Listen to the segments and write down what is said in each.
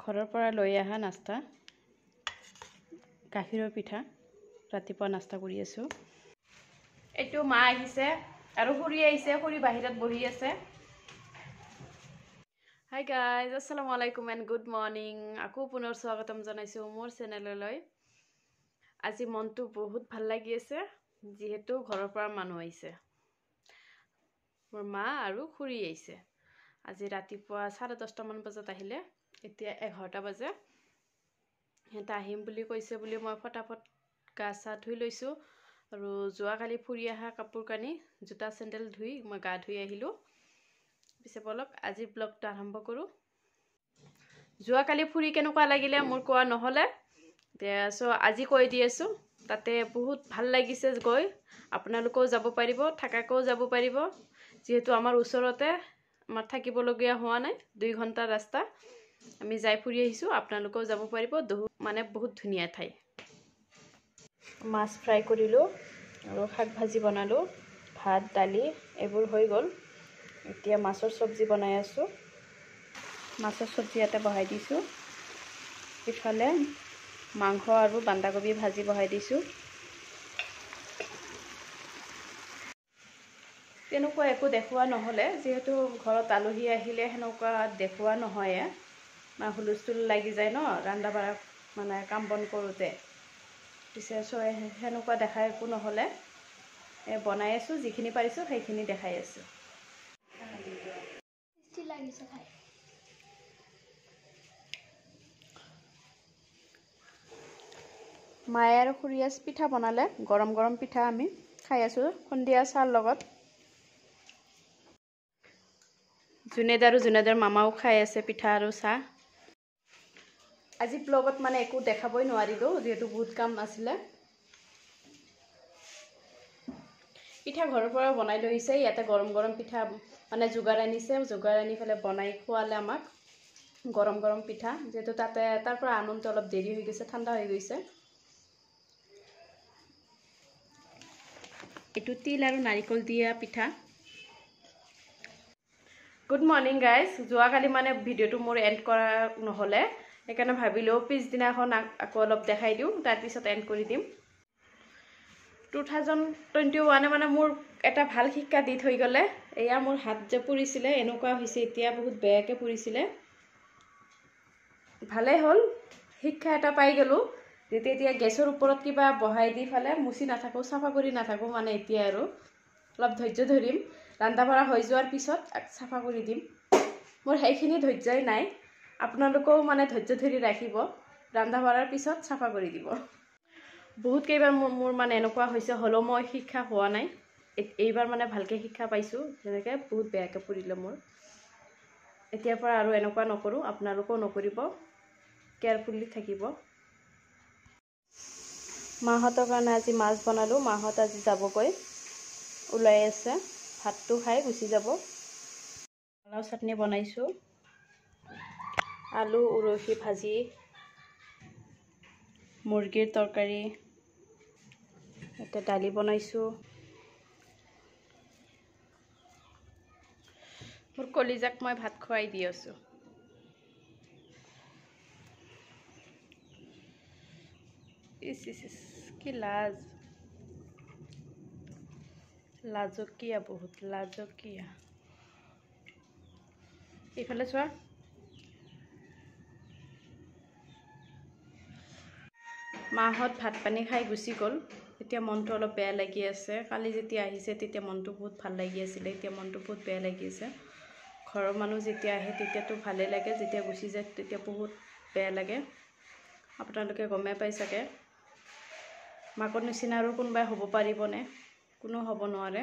ঘৰৰ পৰা লৈ অহা নাস্তা গাখীৰৰ পিঠা ৰাতিপুৱা নাস্তা কৰি আছো। এইটো মা আহিছে আৰু খুৰী আহিছে, খুৰী বাহিৰত বহি আছে। হাই গাইজ, আসসালামু আলাইকুম এণ্ড গুড মৰ্নিং। আকৌ পুনৰ স্বাগতম জনাইছোঁ মোৰ চেনেললৈ। আজি মনটো বহুত ভাল লাগি আছে যিহেতু ঘৰৰ পৰা মানুহ আহিছে। মোৰ মা আৰু খুৰী আহিছে। আজি ৰাতিপুৱা 10:30 মান বজাত আহিলে, এতিয়া 11টা বাজে। সিহঁতে আহিম বুলি কৈছে বুলি মই ফটাফট গা চা ধুই লৈছোঁ আৰু যোৱাকালি ফুৰি অহা কাপোৰ কানি জোতা চেণ্ডেল ধুই মই গা ধুই আহিলোঁ। পিছে বলক আজি ব্লগটো আৰম্ভ কৰোঁ। যোৱাকালি ফুৰি কেনেকুৱা লাগিলে মোৰ কোৱা নহ'লে, আজি কৈ দি আছোঁ। তাতে বহুত ভাল লাগিছে গৈ। আপোনালোকেও যাব পাৰিব, থাকাকেও যাব পাৰিব, যিহেতু আমাৰ ওচৰতে, আমাৰ থাকিবলগীয়া হোৱা নাই। 2 ঘণ্টাৰ ৰাস্তা আমি যাই ফুৰি আহিছোঁ। আপোনালোকেও যাব পাৰিব, বহুত ধুনীয়া ঠাই। মাছ ফ্ৰাই কৰিলোঁ আৰু শাক ভাজি বনালোঁ, ভাত দালি এইবোৰ হৈ গ'ল। এতিয়া মাছৰ চব্জি বনাই আছোঁ। মাছৰ চব্জি ইয়াতে বহাই দিছোঁ। ইফালে মাংস আৰু বন্ধাকবি ভাজি বহাই দিছোঁ। তেনেকুৱা একো দেখুওৱা নহ'লে, যিহেতু ঘৰত আলহী আহিলে সেনেকুৱা দেখুওৱা নহয়ে, হুলস্থুল লাগি যায় ন ৰন্ধা বঢ়া কাম বন কৰোঁতে। পিছে সেনেকুৱা দেখাই একো নহ'লে বনাই আছোঁ, যিখিনি পাৰিছোঁ সেইখিনি দেখাই আছোঁ। মায়ে আৰু খুৰীয়ে পিঠা বনালে, গৰম গৰম পিঠা আমি খাই আছোঁ সন্ধিয়া চাহৰ লগত। জুনেদ আৰু জুনেদৰ মামাও খাই আছে পিঠা আৰু চাহ। আজি ব্লগত একো দেখাবই নোৱাৰিলোঁ, যিহেতু বহুত কাম আছিলে। পিঠা ঘৰৰ পৰা বনাই লৈ আহিছে। ইয়াতে গৰম গৰম পিঠা যোগাৰ আনিছে, যোগাৰ আনি পেলাই বনাই খোৱালে আমাক গৰম গৰম পিঠা। যিহেতু তাৰ পৰা আনোতে অলপ দেৰি হৈ গৈছে, ঠাণ্ডা হৈ গৈছে। এইটো তিল আৰু নাৰিকল দিয়া পিঠা। Good morning guys. যোৱাকালি ভিডিঅ'টো মোৰ এণ্ড কৰা নহ'লে, সেইকাৰণে ভাবিলোঁ পিছদিনাখন আকৌ অলপ দেখাই দিওঁ, তাৰপিছত এণ্ড কৰি দিম। 2021 মোৰ এটা ভাল শিক্ষা দি থৈ গ'লে। এয়া মোৰ হাত যে পুৰিছিলে, এনেকুৱা হৈছে এতিয়া, বহুত বেয়াকৈ পুৰিছিলে। ভালেই হ'ল, শিক্ষা এটা পাই গ'লোঁ। এতিয়া গেছৰ ওপৰত কিবা বহাই দি পেলাই মুচি নাথাকোঁ, চাফা কৰি নাথাকোঁ। এতিয়া আৰু অলপ ধৈৰ্য ধৰিম। ৰন্ধা বঢ়া হৈ যোৱাৰ পিছত চাফা কৰি দিম। মোৰ সেইখিনি ধৈৰ্যই নাই। আপোনালোকেও ধৈৰ্য ধৰি ৰাখিব, ৰন্ধা বঢ়াৰ পিছত চাফা কৰি দিব। বহুত কেইবাৰ মোৰ এনেকুৱা হৈছে, হ'লেও মই শিক্ষা হোৱা নাই। এইবাৰ ভালকৈ শিক্ষা পাইছোঁ। যেনেকৈ বহুত বেয়াকৈ পুৰিলে মোৰ। এতিয়াৰ পৰা আৰু এনেকুৱা নকৰোঁ, আপোনালোকেও নকৰিব, কেয়াৰফুলি থাকিব। মাহঁতৰ কাৰণে আজি মাছ বনালোঁ। মাহঁত আজি যাবগৈ, ওলাই আছে, ভাতটো খাই গুচি যাব। ৰঙালাও চাটনি বনাইছোঁ, আলু উৰহি ভাজি, মুৰ্গীৰ তৰকাৰী, ইয়াতে দালি বনাইছোঁ। মোৰ কলিজাক মই ভাত খুৱাই দি আছোঁ। কি লাজ, লাজকীয়া, বহুত লাজকীয়া। এইফালে চোৱা। মাহঁত ভাত পানী খাই গুচি গ'ল। এতিয়া মনটো অলপ বেয়া লাগি আছে। কালি যেতিয়া আহিছে তেতিয়া মনটো বহুত ভাল লাগি আছিলে, এতিয়া মনটো বহুত বেয়া লাগি আছে। ঘৰৰ মানুহ যেতিয়া আহে তেতিয়াতো ভালেই লাগে, যেতিয়া গুচি যায় তেতিয়া বহুত বেয়া লাগে। আপোনালোকে গমেই পাই চাগে। মাকৰ নিচিনা আৰু কোনোবাই হ'ব পাৰিবনে? কোনো হ'ব নোৱাৰে।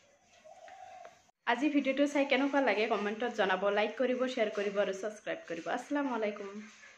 আজি ভিডিঅ'টো চাই কেনেকুৱা লাগে কমেণ্টত জনাব। লাইক কৰিব, শ্বেয়াৰ কৰিব আৰু ছাবস্ক্ৰাইব কৰিব। আসসালামু আলাইকুম।